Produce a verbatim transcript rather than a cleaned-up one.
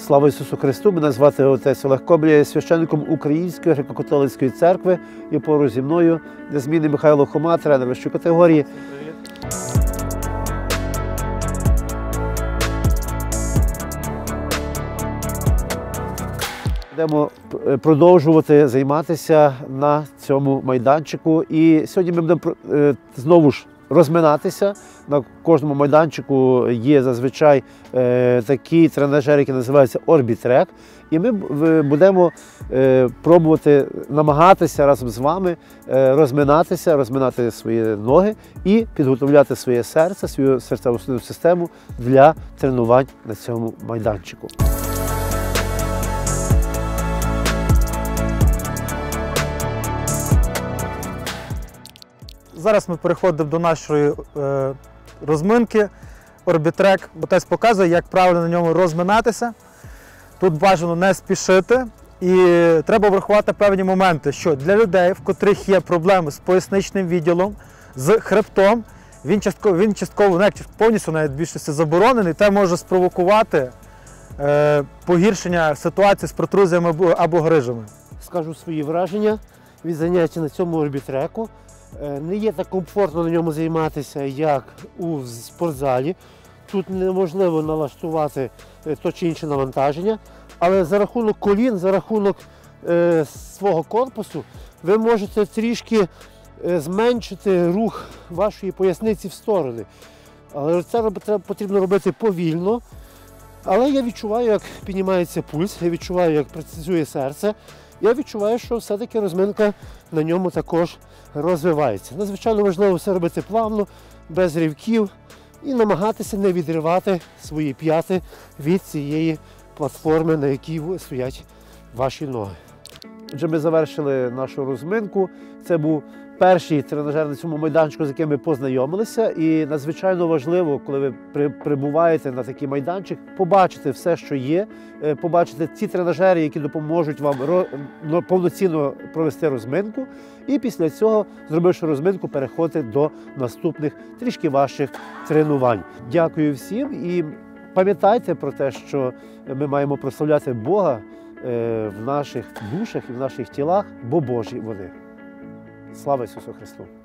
Слава Ісусу Христу! Мене звати отець Олег Кобля, я є священником Української греко-католицької церкви. І поруч зі мною незмінний Михайло Хома, тренер вищої категорії. Будемо продовжувати займатися на цьому майданчику. І сьогодні ми будемо знову ж розминатися. На кожному майданчику є зазвичай е, такі тренажери, які називаються Орбітрек. І ми будемо е, пробувати намагатися разом з вами е, розминатися, розминати свої ноги і підготовляти своє серце, свою серцево-судинну систему для тренувань на цьому майданчику. Зараз ми переходимо до нашої е, розминки Орбітрек. Отець показує, як правильно на ньому розминатися. Тут бажано не спішити і треба врахувати певні моменти, що для людей, в котрих є проблеми з поясничним відділом, з хребтом, він частково, він частково не, повністю навіть більшості заборонений, те може спровокувати е, погіршення ситуації з протрузіями або, або грижами. Скажу свої враження від заняття на цьому Орбітреку. Не є так комфортно на ньому займатися, як у спортзалі. Тут неможливо налаштувати то чи інше навантаження, але за рахунок колін, за рахунок е, свого корпусу ви можете трішки е, зменшити рух вашої поясниці в сторони. Але це потрібно робити повільно. Але я відчуваю, як піднімається пульс, я відчуваю, як працює серце. Я відчуваю, що все-таки розминка на ньому також розвивається. Надзвичайно важливо все робити плавно, без ривків і намагатися не відривати свої п'яти від цієї платформи, на якій стоять ваші ноги. Отже, ми завершили нашу розминку. Це був перший тренажер на цьому майданчику, з яким ми познайомилися. І надзвичайно важливо, коли ви прибуваєте на такий майданчик, побачити все, що є, побачити ті тренажери, які допоможуть вам повноцінно провести розминку. І після цього, зробивши розминку, переходити до наступних трішки важчих тренувань. Дякую всім і пам'ятайте про те, що ми маємо прославляти Бога в наших душах і в наших тілах, бо Божі вони. Слава Ісусу Христу!